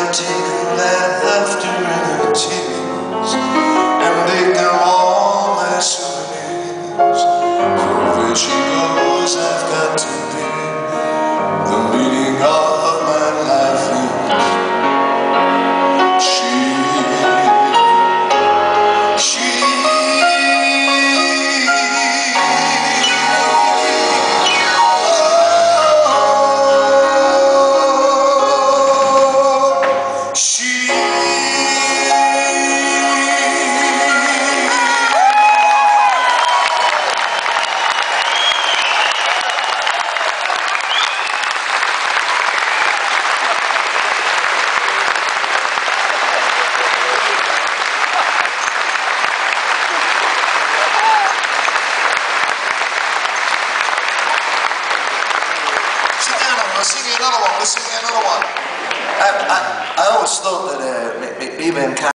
take that laughter and her tears and make them all my souvenirs. For where she goes, I've got to be. The meaning of my life is she. Let's sing another one. I always thought that maybe